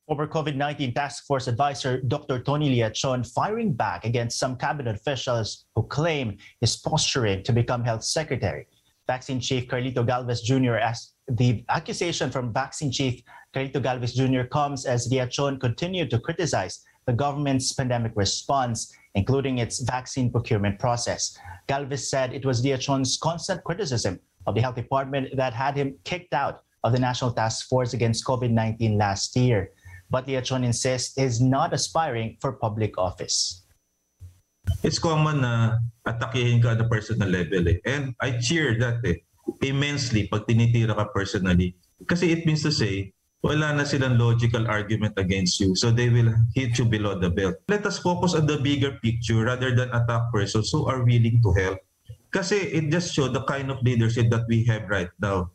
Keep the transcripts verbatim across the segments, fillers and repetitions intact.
Former COVID nineteen Task Force Advisor Doctor Tony Leachon firing back against some cabinet officials who claim he's posturing to become health secretary. Vaccine Chief Carlito Galvez Junior asked the accusation from Vaccine Chief Carlito Galvez Junior comes as Leachon continued to criticize the government's pandemic response, including its vaccine procurement process. Galvez said it was Leachon's constant criticism of the health department that had him kicked out of the National Task Force against COVID nineteen last year. But Leachon insists is not aspiring for public office. It's common na atakihin ka at a personal level eh. And I cheer that eh, immensely pag tinitira ka personally. Kasi it means to say, wala na silang logical argument against you. So they will hit you below the belt. Let us focus on the bigger picture rather than attack persons who are willing to help. Kasi it just shows the kind of leadership that we have right now.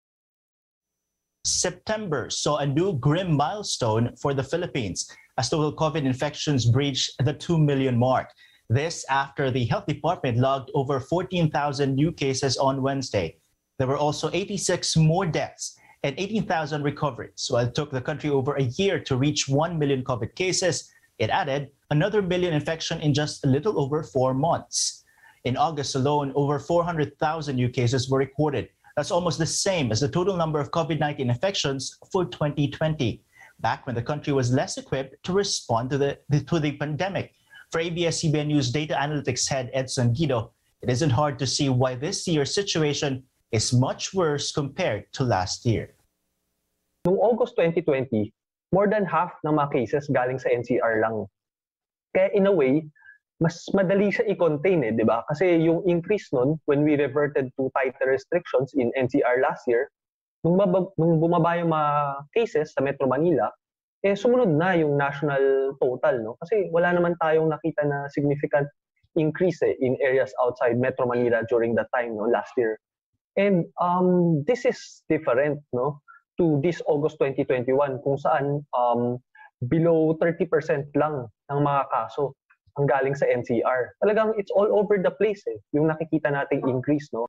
September saw a new grim milestone for the Philippines as total COVID infections breached the two million mark. This after the health department logged over fourteen thousand new cases on Wednesday. There were also eighty-six more deaths and eighteen thousand recoveries. While it took the country over a year to reach one million COVID cases, it added another million infection in just a little over four months. In August alone, over four hundred thousand new cases were recorded. That's almost the same as the total number of COVID nineteen infections for twenty twenty, back when the country was less equipped to respond to the, to the pandemic. For A B S C B N News data analytics head Edson Guido, it isn't hard to see why this year's situation is much worse compared to last year. Noong August twenty twenty, more than half ng mga cases galing sa N C R lang. Kaya in a way, mas madali siya i-contain eh, di ba? Kasi yung increase nun, when we reverted to tighter restrictions in N C R last year, nung, mabab- nung bumaba yung mga cases sa Metro Manila, eh sumunod na yung national total, no? Kasi wala naman tayong nakita na significant increase eh, in areas outside Metro Manila during that time, no, last year. And um, this is different, no, to this August twenty twenty-one, kung saan um, below thirty percent lang ng mga kaso ang galing sa N C R. Talagang it's all over the place eh, yung nakikita nating increase, no?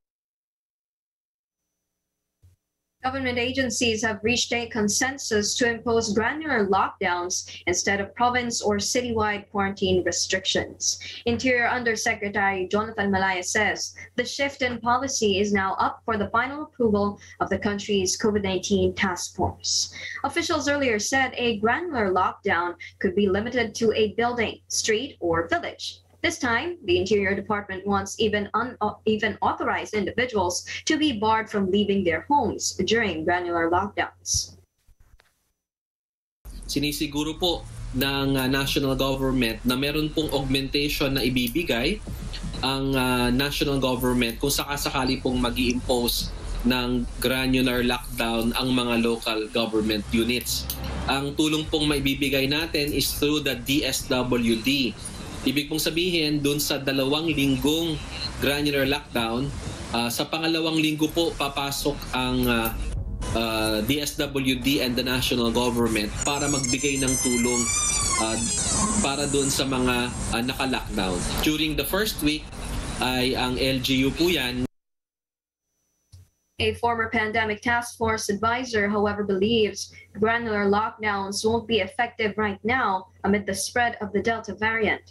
Government agencies have reached a consensus to impose granular lockdowns instead of province or citywide quarantine restrictions. Interior Undersecretary Jonathan Malaya says the shift in policy is now up for the final approval of the country's COVID nineteen task force. Officials earlier said a granular lockdown could be limited to a building, street, or village. This time, the Interior Department wants even un even authorized individuals to be barred from leaving their homes during granular lockdowns. Sinisiguro po ng uh, national government na meron pong augmentation na ibibigay ang uh, national government kung sakasakali pong mag-i-impose ng granular lockdown ang mga local government units. Ang tulong pong maibibigay natin is through the D S W D. Ibig pong sabihin, dun sa dalawang linggong granular lockdown, uh, sa pangalawang linggo po papasok ang uh, uh, D S W D and the national government para magbigay ng tulong uh, para dun sa mga uh, naka-lockdown. During the first week ay ang L G U po yan. A former pandemic task force advisor, however, believes granular lockdowns won't be effective right now amid the spread of the Delta variant.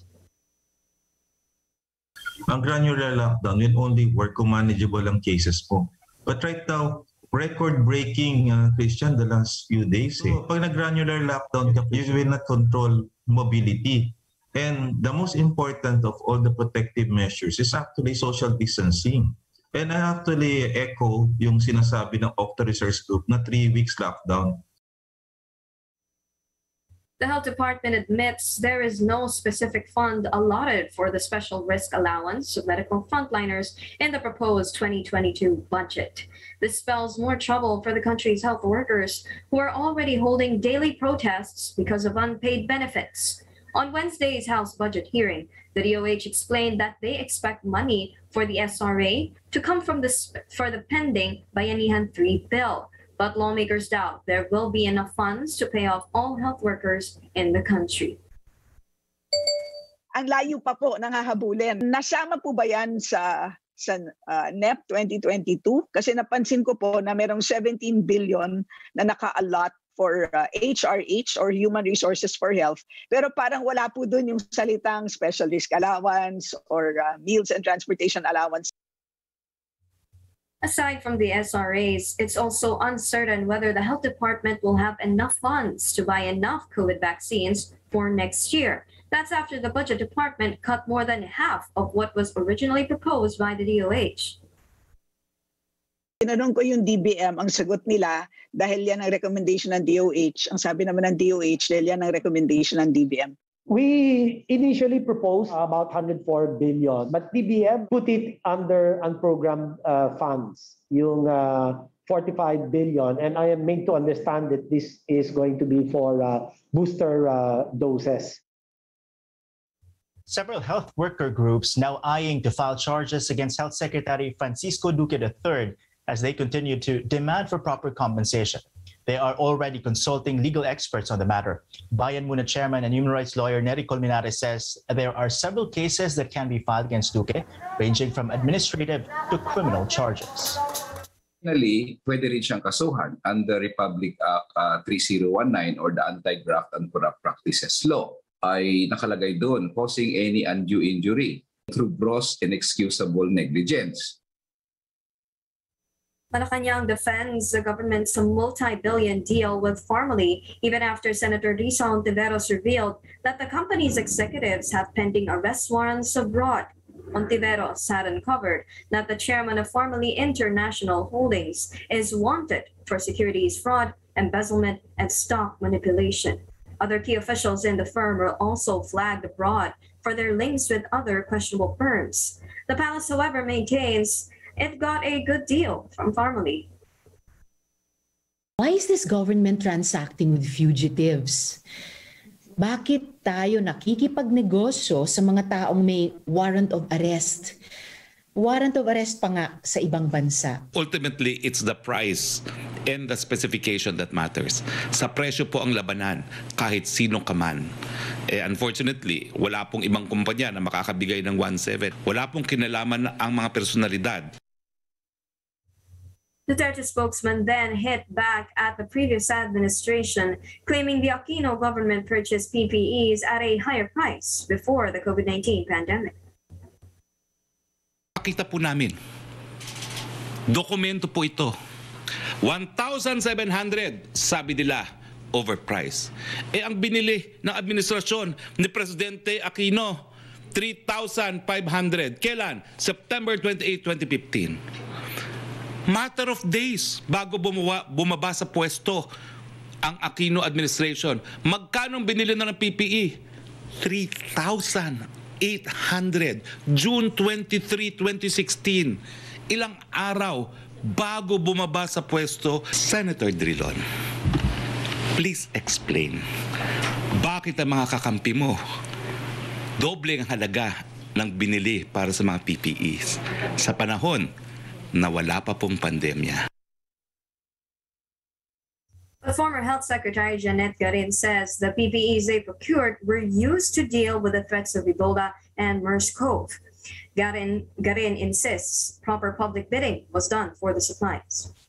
Ang granular lockdown will only work kung manageable ang cases po. But right now, record-breaking, uh, Christian, the last few days. Eh. So, pag nag-granular lockdown, you will not control mobility. And the most important of all the protective measures is actually social distancing. And I actually echo yung sinasabi ng Octo Research Group na three weeks lockdown. The Health Department admits there is no specific fund allotted for the special risk allowance of medical frontliners in the proposed twenty twenty-two budget. This spells more trouble for the country's health workers who are already holding daily protests because of unpaid benefits. On Wednesday's House budget hearing, the D O H explained that they expect money for the S R A to come from the, for the pending Bayanihan three bill. But lawmakers doubt there will be enough funds to pay off all health workers in the country. Ang layo pa po nangahabulin. Nasama po ba yan sa, sa uh, N E P twenty twenty-two? Kasi napansin ko po na merong seventeen billion na naka-allot for uh, H R H or Human Resources for Health, pero parang wala po dun yung salitang special risk allowance or uh, meals and transportation allowance. Aside from the S R As, it's also uncertain whether the health department will have enough funds to buy enough COVID vaccines for next year. That's after the budget department cut more than half of what was originally proposed by the D O H. Tinanong ko yung D B M, ang sagot nila, dahil yan ang recommendation ng D O H. Ang sabi naman ng D O H, dahil yan ang recommendation ng D B M. We initially proposed about one hundred four billion, but D B M put it under unprogrammed uh, funds, yung uh, forty-five billion, and I am made to understand that this is going to be for uh, booster uh, doses. Several health worker groups now eyeing to file charges against Health Secretary Francisco Duque the third as they continue to demand for proper compensation. They are already consulting legal experts on the matter. Bayan Muna chairman and human rights lawyer Nery Colmenares says there are several cases that can be filed against Duque, ranging from administrative to criminal charges. Finally, pwede rin siyang kasuhan under Republic Act uh, thirty nineteen or the Anti-Graft and Corrupt Practices Law. Ay nakalagay doon, causing any undue injury through gross inexcusable negligence. Malacanang defends the government's multi-billion deal with Pharmaly, even after Senator Risa Ontiveros revealed that the company's executives have pending arrest warrants abroad. Ontiveros had uncovered that the chairman of Pharmaly International Holdings is wanted for securities fraud, embezzlement, and stock manipulation. Other key officials in the firm were also flagged abroad for their links with other questionable firms. The palace, however, maintains it got a good deal from Pharmaly. Why is this government transacting with fugitives? Bakit tayo nakikipagnegosyo sa mga taong may warrant of arrest? Warrant of arrest pa nga sa ibang bansa. Ultimately, it's the price and the specification that matters. Sa presyo po ang labanan, kahit sino ka man. Eh, unfortunately, wala pong ibang kumpanya na makakabigay ng one point seven. Wala pong kinalaman ang mga personalidad. Duterte spokesman then hit back at the previous administration, claiming the Aquino government purchased P P Es at a higher price before the COVID nineteen pandemic. Pakita po namin. Dokumento po ito. one thousand seven hundred, sabi nila, overpriced. Eh ang binili ng administrasyon ni Presidente Aquino, three thousand five hundred. Kailan? September twenty-eighth, twenty fifteen. Matter of days bago bumaba, bumaba sa pwesto ang Aquino administration. Magkano binili na ng P P E? three thousand eight hundred. June twenty-third, twenty sixteen. Ilang araw bago bumaba sa pwesto. Senator Drilon, please explain. Bakit ang mga kakampi mo doble ang halaga ng binili para sa mga P P Es sa panahon na wala pa pong pandemya? The former Health Secretary Janet Garin says the P P Es they procured were used to deal with the threats of Ebola and MERS-CoV. Garin, Garin insists proper public bidding was done for the supplies.